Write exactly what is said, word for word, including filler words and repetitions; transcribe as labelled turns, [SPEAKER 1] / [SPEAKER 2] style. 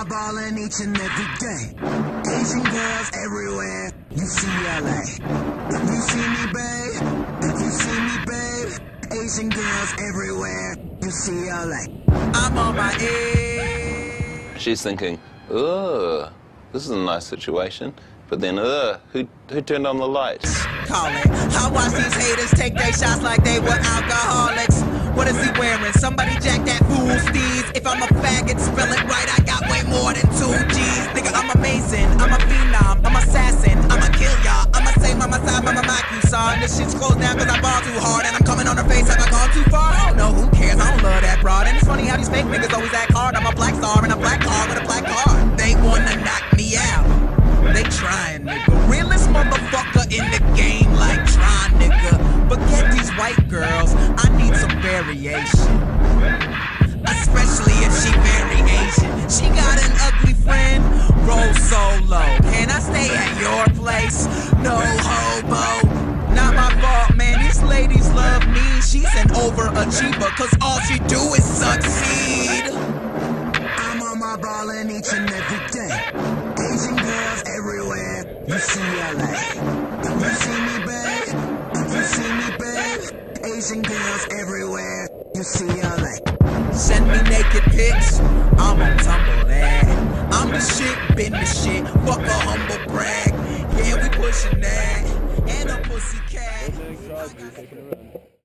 [SPEAKER 1] my ballin' each and every day. Asian girls everywhere, U C L A. You see me, babe? You see me, babe? Asian girls everywhere, U C L A. I'm on my A.
[SPEAKER 2] She's thinking, ugh, this is a nice situation. But then, ugh, who, who turned on the lights?
[SPEAKER 1] Call it. I watch these haters take their shots like they were alcoholics. What is he wearing? Somebody jack that fool's steeds. If I'm a faggot, spell it right, I got way more than two G's. Nigga, I'm amazing, I'm a phenom, I'm assassin, I'ma kill y'all, I'ma save my side, I'ma mock you, son. This shit's closed down cause I ball too hard and I'm coming on her face, have I gone too far? I don't know, who cares, I don't love that broad. And it's funny how these fake niggas always act hard. I'm a black star in a black car with a black car. They wanna knock me out, they trying, nigga. Realest motherfucker in the game like try, nigga. Forget these white girls, I need some variation. Especially if she very Asian. She got an ugly friend, roll solo. Can I stay at your place? No hobo. Not my fault, man, these ladies love me. She's an overachiever, cause all she do is succeed. I'm on my ballin' each and every day. Asian girls everywhere, U C L A. You see me, babe? You see me, babe? Asian girls everywhere, U C L A. Send me naked pics, I'm on Tumblr that. I'm the shit, been the shit, fuck a humble brag. Yeah, we pushing that, and a pussy cat.